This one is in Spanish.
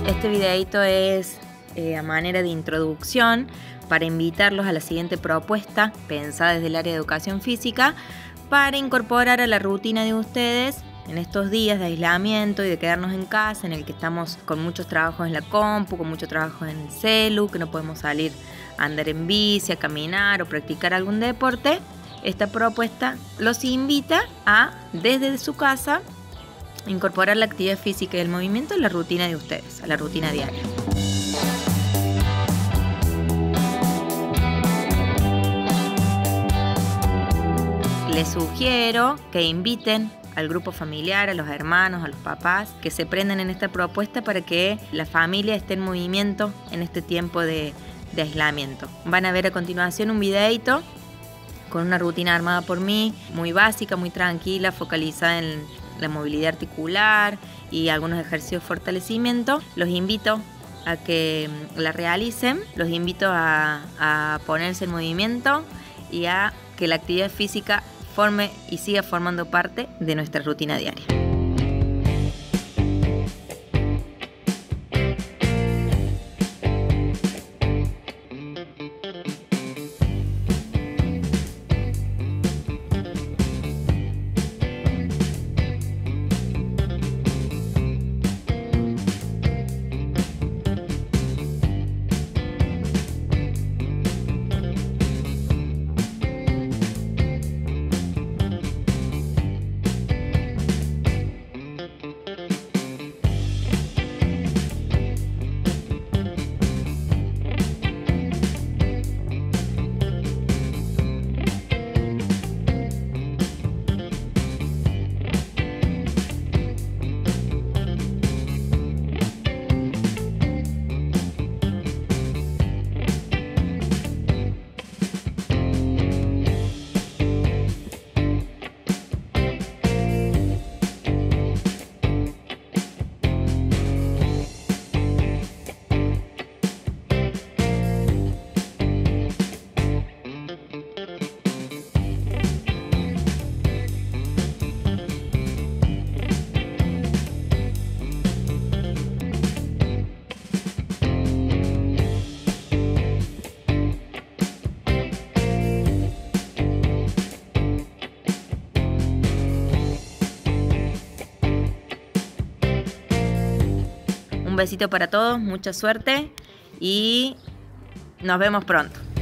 Este videito es a manera de introducción para invitarlos a la siguiente propuesta pensada desde el área de educación física para incorporar a la rutina de ustedes en estos días de aislamiento y de quedarnos en casa, en el que estamos con muchos trabajos en la compu, con muchos trabajos en el celu, que no podemos salir a andar en bici, a caminar o practicar algún deporte. Esta propuesta los invita a, desde su casa, incorporar la actividad física y el movimiento en la rutina de ustedes, a la rutina diaria. Les sugiero que inviten al grupo familiar, a los hermanos, a los papás, que se prendan en esta propuesta para que la familia esté en movimiento en este tiempo de aislamiento. Van a ver a continuación un videito con una rutina armada por mí, muy básica, muy tranquila, focalizada en la movilidad articular y algunos ejercicios de fortalecimiento. Los invito a que la realicen, los invito a ponerse en movimiento y a que la actividad física forme y siga formando parte de nuestra rutina diaria. Un besito para todos, mucha suerte y nos vemos pronto.